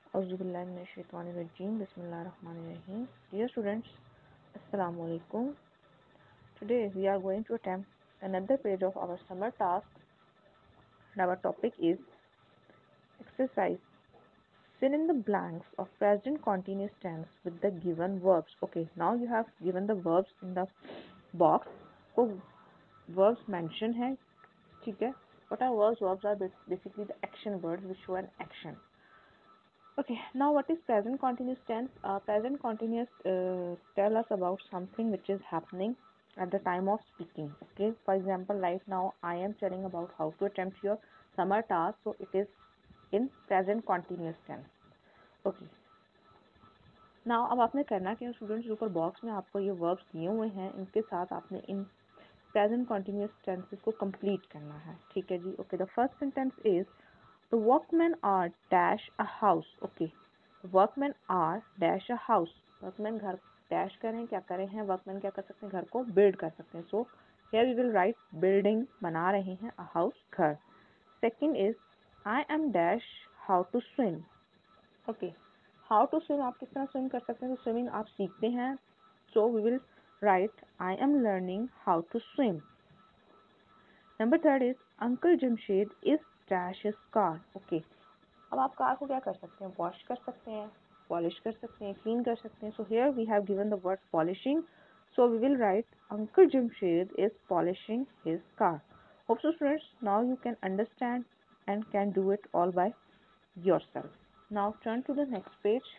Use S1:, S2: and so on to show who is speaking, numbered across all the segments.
S1: Auzubillahiminash-shaytanir-rajim. Bismillahir-rahmanir-rahim. Dear students, Assalamu alaikum. Today we are going to attempt another page of our summer task, and our topic is exercise. Fill in the blanks of present continuous tense with the given verbs. Okay, now you have given the verbs in the box. So verbs mentioned है, ठीक है? What are verbs? Verbs are basically the action words which show an action. Okay, now what is present continuous tense? Present continuous tell us about something which is happening at the time of speaking. Okay, for example, right now I am telling about how to attempt your summer task, so it is in present continuous tense. Okay, now अब आपने करना क्या students, ऊपर box में आपको ये verbs दिए हुए हैं, इनके साथ आपने इन प्रेजेंट continuous tenses को complete करना है, ठीक है जी. Okay, the first sentence is the workmen are dash a house. Okay, workmen are dash a house. workmen घर dash करें, क्या करें हैं workmen, क्या कर सकते हैं, घर को build कर सकते हैं. So here we will write building, बना रहे हैं, a house, घर. Second is I am dash how to swim. Okay, how to swim आप किस तरह swim कर सकते हैं, तो swimming आप सीखते हैं. So we will write I am learning how to swim. Number third is Uncle Jamshed is dash his car. Okay, अब आप कार को क्या कर सकते हैं, वॉश कर सकते हैं, पॉलिश कर सकते हैं, क्लीन कर सकते हैं. So here we have given the word polishing, so we will write uncle Jamshed is polishing his car. Hope so students now you can understand and can do it all by yourself. Now turn to the next page.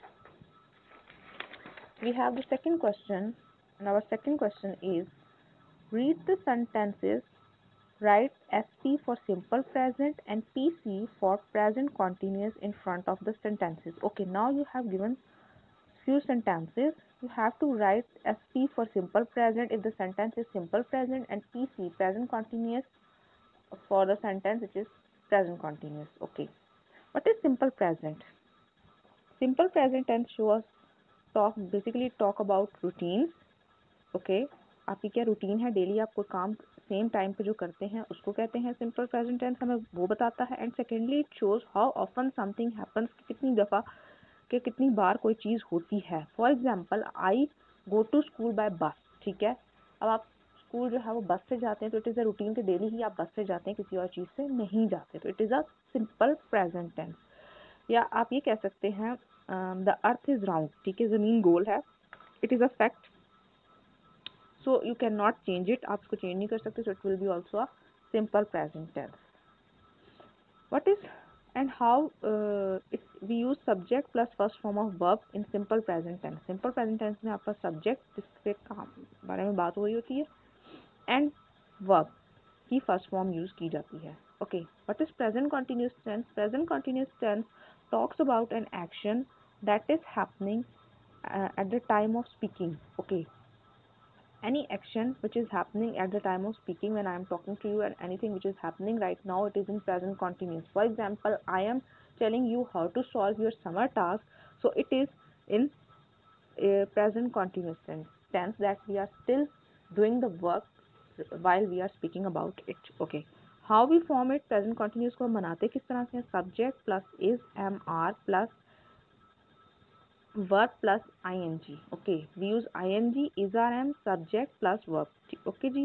S1: We have the second question, and our second question is read the sentences. Write SP for simple present and PC for present continuous in front of the sentences. Okay, now you have given few sentences. You have to write SP for simple present if the sentence is simple present, and PC present continuous for the sentence which is present continuous. Okay, what is simple present? Simple present tense shows talk about routines. Okay, आपकी क्या routine है, daily आप कोई काम same time पे जो करते हैं उसको कहते हैं सिंपल प्रेजेंट टेंस, हमें वो बताता है. And secondly it shows how often something happens, कितनी दफ़ा कि कितनी बार कोई चीज़ होती है. For example I go to school by bus. ठीक है, अब आप स्कूल जो है वो बस से जाते हैं, तो इट इज़ अ रूटीन कि डेली ही आप बस से जाते हैं, किसी और चीज़ से नहीं जाते, तो it is a simple present tense. या आप ये कह सकते हैं द अर्थ इज़ राउंड. ठीक है, ज़मीन गोल है, it is a fact, so you cannot change it, आप इसको change नहीं कर सकते, so it will be also a simple present tense. What is and how we use subject plus first form of verb in simple present tense. Simple present tense में आपका subject जिसके काम बारे में बात हो रही होती है and verb की first form use की जाती है. Okay, what is present continuous tense? Present continuous tense talks about an action that is happening at the time of speaking. Okay, any action which is happening at the time of speaking when I am talking to you, and anything which is happening right now, it is in present continuous. For example, I am telling you how to solve your summer task, so it is in present continuous tense that we are still doing the work while we are speaking about it. Okay, how we form it? Present continuous को हम बनाते किस तरह से? Subject plus is, am, are plus verb plus ing. Okay, we use ing, is, are, am, subject plus verb. Okay ji.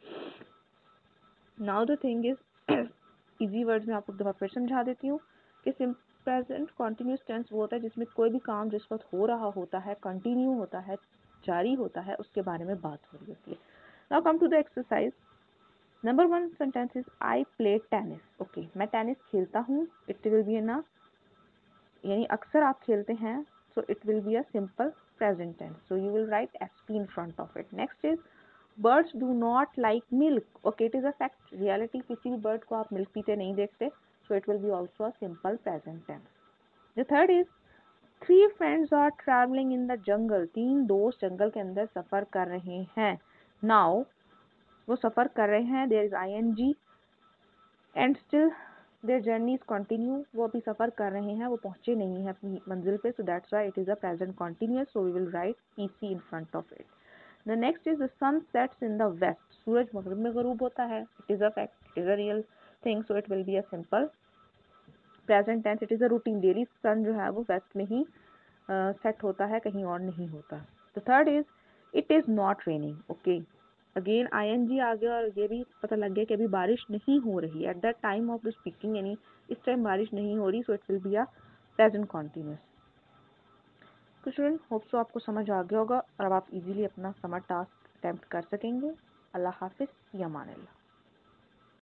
S1: Now the thing is easy words में आपको दफा फिर समझा देती हूँ कि प्रेजेंट कॉन्टिन्यूस टेंस वो होता है जिसमें कोई भी काम जिस वक्त हो रहा होता है, कंटिन्यू होता है, जारी होता है, उसके बारे में बात हो रही होती है. Now come to the exercise. Number 1 sentence is I play tennis. Okay, मैं टेनिस खेलता हूँ. इट विल बी ना, यानी अक्सर आप खेलते हैं, so it will be a simple present tense, so you will write sp in front of it. Next is birds do not like milk. Okay, it is a fact, reality, किसी भी bird को आप milk पीते नहीं देखते, so it will be also a simple present tense. The third is three friends are traveling in the jungle. तीन दोस्त जंगल के अंदर सफर कर रहे हैं. Now वो सफर कर रहे हैं, there is ing and still their journey is continue. वो अभी सफर कर रहे हैं, वो पहुंचे नहीं हैं अपनी मंजिल पे, so that's why it is a present continuous, so we will write PC in front of it. The next is the sun sets in the west. सूरज मगरिब में गरूब होता है, it is a fact, it is a real thing, so it will be a simple present tense it is a routine, daily sun जो है वो waste में ही set होता है, कहीं और नहीं होता। The third is it is not raining. Okay, again ING आ गया और ये भी पता लग गया कि अभी बारिश नहीं हो रही at that time of the speaking, यानी इस टाइम बारिश नहीं हो रही, so it will be a present continuous. तो स्टूडेंट होप सो आपको समझ आ गया होगा और अब आप इजीली अपना समर टास्क अटेम्प्ट कर सकेंगे। अल्लाह हाफिज़, या अमान अल्लाह।